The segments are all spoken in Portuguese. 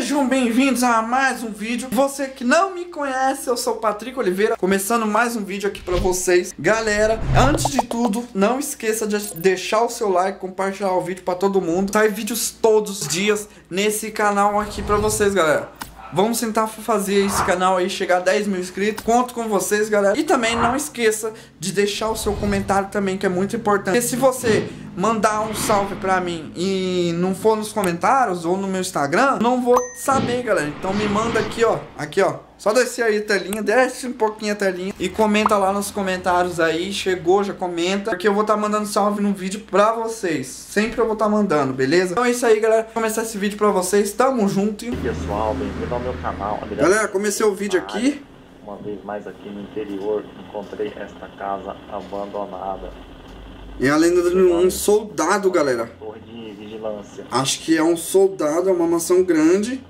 Sejam bem-vindos a mais um vídeo. Você que não me conhece, eu sou o Patrick Oliveira, começando mais um vídeo aqui pra vocês. Galera, antes de tudo, não esqueça de deixar o seu like, compartilhar o vídeo pra todo mundo. Sai vídeos todos os dias nesse canal aqui pra vocês, galera. Vamos tentar fazer esse canal aí chegar a 10 mil inscritos. Conto com vocês, galera. E também não esqueça de deixar o seu comentário também, que é muito importante. Porque se você mandar um salve pra mim e não for nos comentários ou no meu Instagram, não vou saber, galera. Então me manda aqui, ó. Aqui, ó. Só descer aí a telinha, desce um pouquinho a telinha e comenta lá nos comentários aí. Chegou, já comenta, porque eu vou estar mandando salve no vídeo pra vocês. Sempre eu vou estar mandando, beleza? Então é isso aí, galera. Vou começar esse vídeo pra vocês. Tamo junto. Pessoal, bem-vindo ao meu canal. Galera, comecei o vídeo aqui. Uma vez mais aqui no interior, encontrei esta casa abandonada. E além de um soldado, galera. Torre de vigilância. Acho que é um soldado, é uma mansão grande.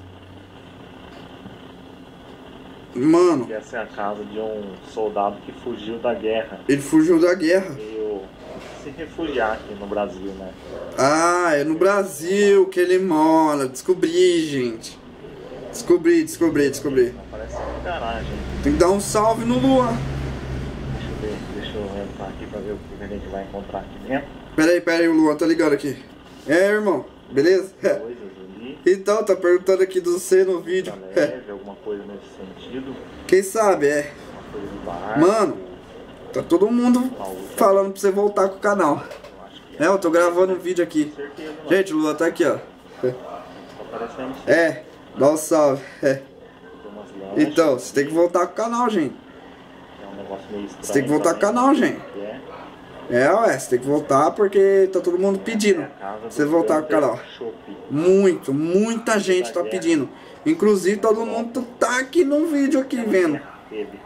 Mano, Essa é a casa de um soldado que fugiu da guerra. ele fugiu da guerra. Veio se refugiar aqui no Brasil, né? Ah, é no Brasil que ele mora. Descobri, gente. Descobri. Parece uma garagem. Tem que dar um salve no Luan. Deixa eu entrar aqui pra ver o que a gente vai encontrar aqui dentro. Pera aí, o Luan tá ligado aqui. É, irmão, beleza? Coisas ali. Então, tá perguntando aqui do você no vídeo. Tá leve, alguma coisa nesse sentido. Quem sabe, é. Uma coisa de bar. Mano, tá todo mundo falando pra você voltar com o canal. Eu tô gravando um vídeo aqui. Certeza, não. Gente, o Luan tá aqui, ó. Tá parecendo É, dá um salve. É. tem umas lanchas. Então, você tem que voltar com o canal, gente. É um negócio meio estranho. Você tem que voltar com o também. canal, gente. É. É, ué, você tem que voltar porque tá todo mundo pedindo É a casa pra você do voltar com o canal. Shopping. Muita gente tá pedindo. Inclusive, todo mundo tá aqui no vídeo aqui vendo. Teve.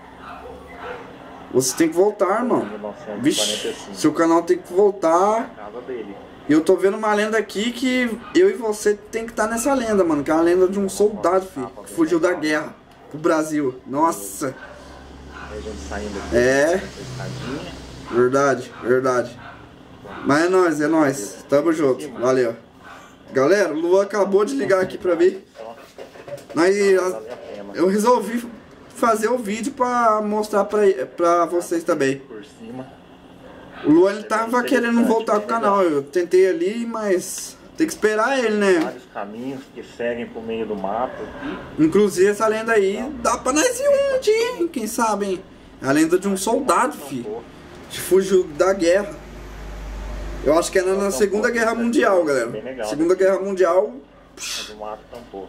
Você tem que voltar, irmão. 1945. Vixe, seu canal tem que voltar. A casa dele. E eu tô vendo uma lenda aqui que eu e você tem que estar nessa lenda, mano. Que é a lenda de um soldado, filho, que fugiu da guerra pro Brasil. Nossa. Aí a gente saindo aqui. É. Essa escadinha. Verdade. Mas é nóis. Tamo junto. Valeu. Galera, o Luan acabou de ligar aqui pra mim. Mas Vale a pena. eu resolvi fazer o vídeo pra mostrar pra vocês também. Por cima. O Luan ele tava querendo voltar pro canal. Eu tentei ali, mas tem que esperar ele, né? Vários caminhos que seguem pro meio do mato aqui. Inclusive essa lenda aí dá pra nós ir um dia, hein? Quem sabe, hein? É a lenda de um soldado, filho, que fugiu da guerra. Eu acho que era na Segunda Guerra Mundial, galera. Segunda Guerra Mundial. Mas o mato tampou.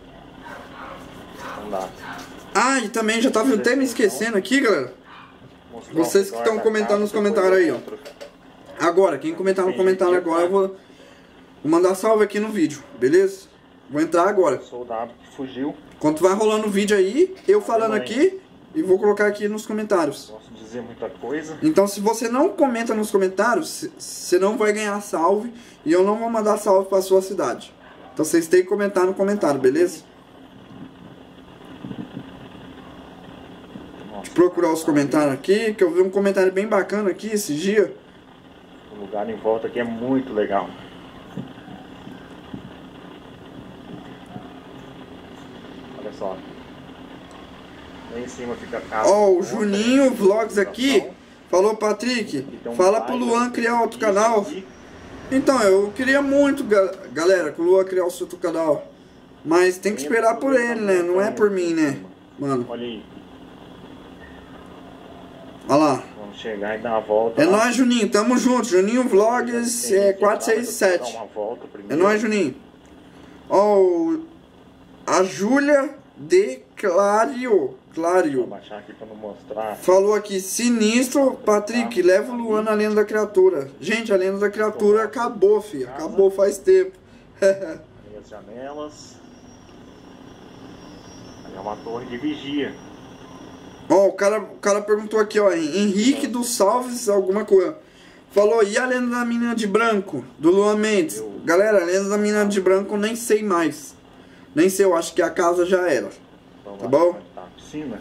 Não dá. Ah, e também já tava até me esquecendo aqui, galera. Mostrar Vocês que ao redor estão da comentando casa, nos depois comentários aí, ó. dentro. Agora, quem comentar no comentário agora, eu vou mandar salve aqui no vídeo, beleza? Vou entrar agora. Soldado que fugiu. Enquanto vai rolando o vídeo aí, eu falando aqui e vou colocar aqui nos comentários. Posso dizer muita coisa. Então, se você não comenta nos comentários, você não vai ganhar salve e eu não vou mandar salve pra sua cidade. Então, vocês têm que comentar no comentário, beleza? Deixa eu procurar os comentários aqui, que eu vi um comentário bem bacana aqui esse dia. O lugar em volta aqui é muito legal. Olha só. Lá em cima fica a casa. Ó, o Juninho Vlogs aqui falou, Patrick, fala pro Luan criar outro canal. Então, eu queria muito, galera, que o Luan criar o seu outro canal. Mas tem que esperar por ele, né? Não é por mim, né? Mano, Olha aí. olha lá. Vamos chegar e dar uma volta. É lá. nóis, Juninho. Tamo junto. Juninho Vlogs Tem que 467. dar uma volta É primeiro. nóis, Juninho. Ó, a Júlia de Clario. Vou baixar aqui pra não mostrar. Falou aqui, sinistro, Patrick, leva o Luan na Lenda da Criatura. Gente, a Lenda da Criatura acabou, filho. Acabou faz tempo. Aí as janelas. Aí é uma torre de vigia. Ó, o cara perguntou aqui, ó, Henrique dos Salves, alguma coisa. Falou, e a Lenda da Menina de Branco, do Luan Mendes? Galera, a Lenda da Menina de Branco eu nem sei mais. Nem sei, eu acho que a casa já era. Então, Tá bom? Tá a piscina.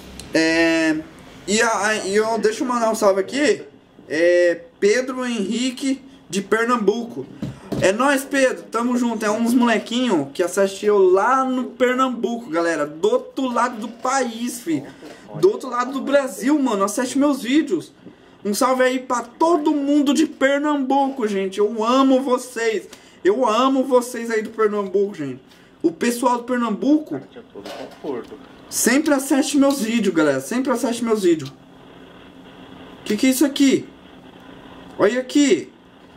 E eu deixa eu mandar um salve aqui. Pedro Henrique de Pernambuco. É nóis, Pedro, tamo junto. É uns molequinhos que assistiu lá no Pernambuco, galera. Do outro lado do país, fi. Do outro lado do Brasil, mano. Assiste meus vídeos. Um salve aí pra todo mundo de Pernambuco, gente. Eu amo vocês. Eu amo vocês aí do Pernambuco, gente. O pessoal do Pernambuco sempre assiste meus vídeos, galera. Sempre assiste meus vídeos. Que é isso aqui? Olha aqui.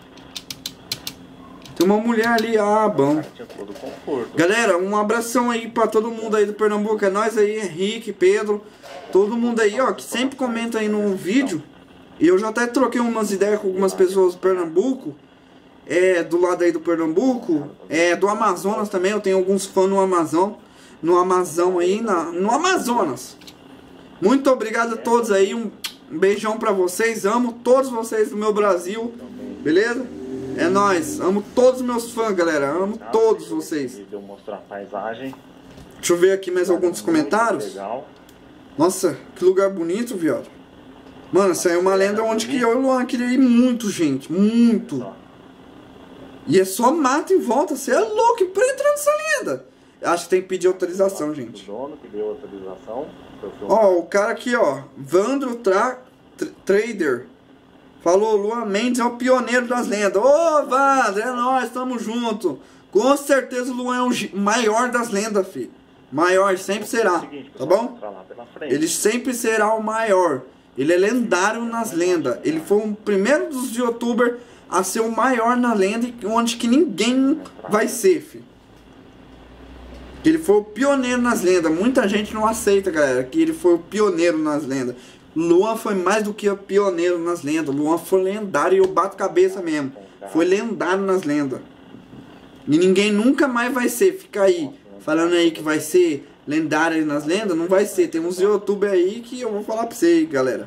Tem uma mulher ali. Ah, bom. Galera, um abração aí pra todo mundo aí do Pernambuco. É nós aí, Henrique, Pedro. Todo mundo aí, ó, que sempre comenta aí no vídeo. E eu já até troquei umas ideias com algumas pessoas do Pernambuco. Do lado aí do Pernambuco. Do Amazonas também. Eu tenho alguns fãs no Amazon. No Amazon aí, no Amazonas. Muito obrigado a todos aí. Um beijão pra vocês. Amo todos vocês do meu Brasil. Beleza? É nóis. Amo todos os meus fãs, galera. Amo todos vocês. Eu mostrar a paisagem. Deixa eu ver aqui mais alguns comentários. Legal. Nossa, que lugar bonito, viado. Mano, essa aí é uma lenda onde que eu e o Luan queria ir muito, gente. Muito. E é só mato em volta. Você é louco. E pra entrar nessa lenda? Acho que tem que pedir autorização, gente. O dono que deu autorização. Ó, o cara aqui, ó. Vandro Trader. Falou, Luan Mendes é o pioneiro das lendas. Ô, Vandro, é nóis, tamo junto. Com certeza o Luan é o maior das lendas, filho. Maior, sempre será. Tá bom? Ele sempre será o maior. Ele é lendário nas lendas. Ele foi o primeiro dos youtubers a ser o maior na lenda, onde que ninguém vai ser, filho. Ele foi o pioneiro nas lendas. Muita gente não aceita, galera, que ele foi o pioneiro nas lendas. Luan foi mais do que o pioneiro nas lendas. Luan foi lendário e eu bato cabeça mesmo. Foi lendário nas lendas. E ninguém nunca mais vai ser. Fica aí falando aí que vai ser lendário nas lendas. Não vai ser. Tem uns youtubers aí que eu vou falar pra vocês, galera.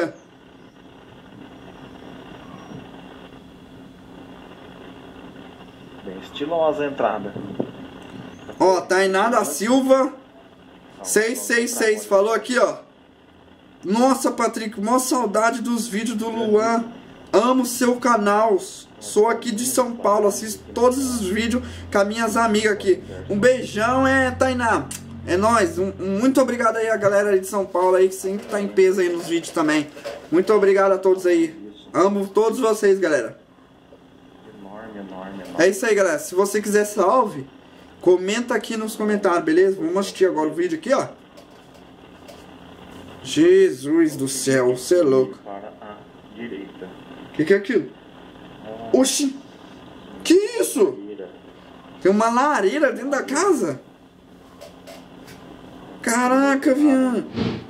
Bem estilosa a entrada. Ó, Tainá da Silva 666 falou aqui, ó. Nossa, Patrick, maior saudade dos vídeos do Luan. Amo seu canal. Sou aqui de São Paulo, assisto todos os vídeos com as minhas amigas aqui. Um beijão, Tainá. É nóis. Muito obrigado aí a galera aí de São Paulo aí, que sempre tá em peso aí nos vídeos também. Muito obrigado a todos aí. Amo todos vocês, galera. Enorme. É isso aí, galera. Se você quiser salve, comenta aqui nos comentários, beleza? Vamos assistir agora o vídeo aqui, ó. Jesus do céu, você é louco. Para a direita. Que é aquilo? Oxi! Que isso? Tem uma lareira dentro da casa? Caraca, viado.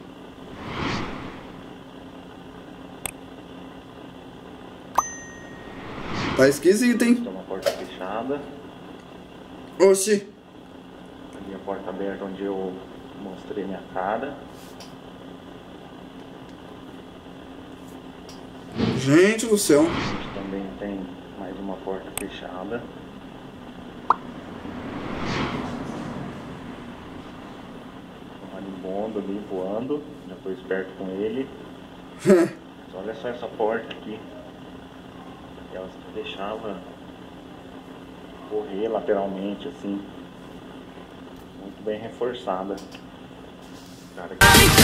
Tá esquisito, hein? Tem uma porta fechada. Oxi! Ali a porta aberta onde eu mostrei minha cara. Gente do céu. A gente também tem mais uma porta fechada. Um marimbondo ali voando. Já estou esperto com ele. Mas olha só essa porta aqui. Ela se deixava correr lateralmente assim. Muito bem reforçada. Cara,